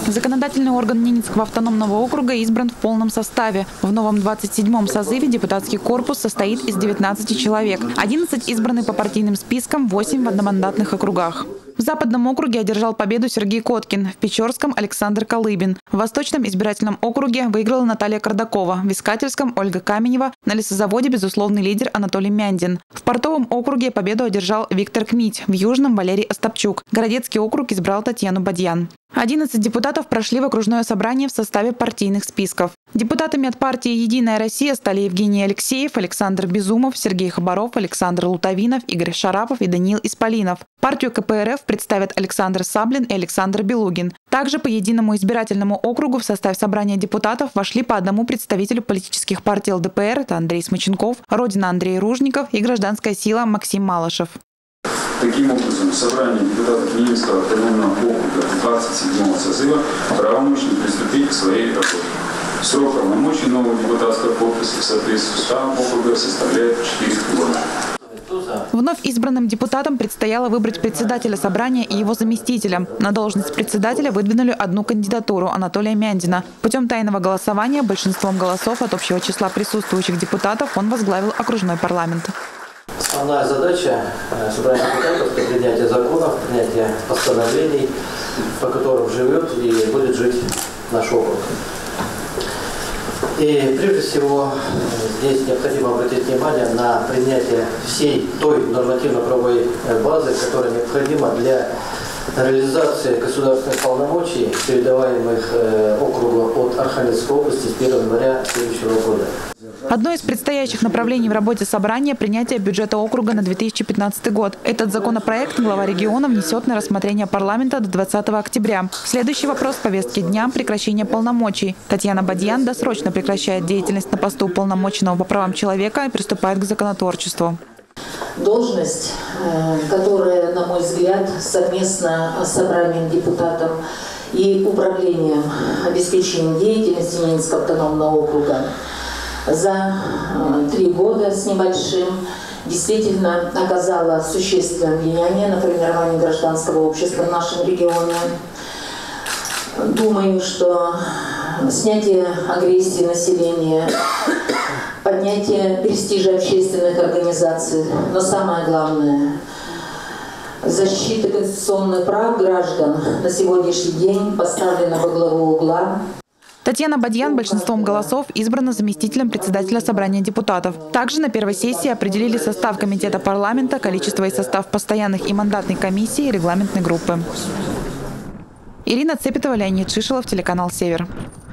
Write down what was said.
Законодательный орган Ненецкого автономного округа избран в полном составе. В новом 27-м созыве депутатский корпус состоит из 19 человек. 11 избраны по партийным спискам, 8 в одномандатных округах. В Западном округе одержал победу Сергей Коткин, в Печорском – Александр Колыбин. В Восточном избирательном округе выиграла Наталья Кардакова, в Искательском – Ольга Каменева, на лесозаводе безусловный лидер Анатолий Мяндин. В Портовом округе победу одержал Виктор Кмить, в Южном – Валерий Остапчук. Городецкий округ избрал Татьяну Бадьян. 11 депутатов прошли в окружное собрание в составе партийных списков. Депутатами от партии «Единая Россия» стали Евгений Алексеев, Александр Безумов, Сергей Хабаров, Александр Лутовинов, Игорь Шарапов и Даниил Исполинов. Партию КПРФ представят Александр Саблин и Александр Белугин. Также по Единому избирательному округу в состав собрания депутатов вошли по одному представителю политических партий ЛДПР – это Андрей Смаченков, Родина Андрей Ружников и Гражданская сила Максим Малышев. Таким образом, собрание депутатов Ненецкого автономного округа 27-го созыва правомочно приступить к своей работе. Срок полномочий нового депутатского корпуса в соответствии с уставом округа составляет 4 года. Вновь избранным депутатам предстояло выбрать председателя собрания и его заместителя. На должность председателя выдвинули одну кандидатуру – Анатолия Мяндина. Путем тайного голосования большинством голосов от общего числа присутствующих депутатов он возглавил окружной парламент. Основная задача собрания депутатов – это принятие законов, принятие постановлений, по которым живет и будет жить наш округ. И прежде всего здесь необходимо обратить внимание на принятие всей той нормативно-правовой базы, которая необходима для реализации государственных полномочий, передаваемых округу от Архангельской области с 1 января следующего года. Одно из предстоящих направлений в работе собрания – принятие бюджета округа на 2015 год. Этот законопроект глава региона внесет на рассмотрение парламента до 20 октября. Следующий вопрос в повестке дня – прекращение полномочий. Татьяна Бадьян досрочно прекращает деятельность на посту уполномоченного по правам человека и приступает к законотворчеству. Должность, которая, на мой взгляд, совместно с собранием депутатов и управлением обеспечением деятельности Ненецкого автономного округа за 3 года с небольшим действительно оказала существенное влияние на формирование гражданского общества в нашем регионе. Думаю, что снятие агрессии населения, поднятие престижа общественных организаций, но самое главное – защита конституционных прав граждан на сегодняшний день поставлена во главу угла. Татьяна Бадьян большинством голосов избрана заместителем председателя собрания депутатов. Также на первой сессии определили состав комитета парламента, количество и состав постоянных и мандатной комиссии и регламентной группы. Ирина Цепетова, Леонид Шишелов, телеканал «Север».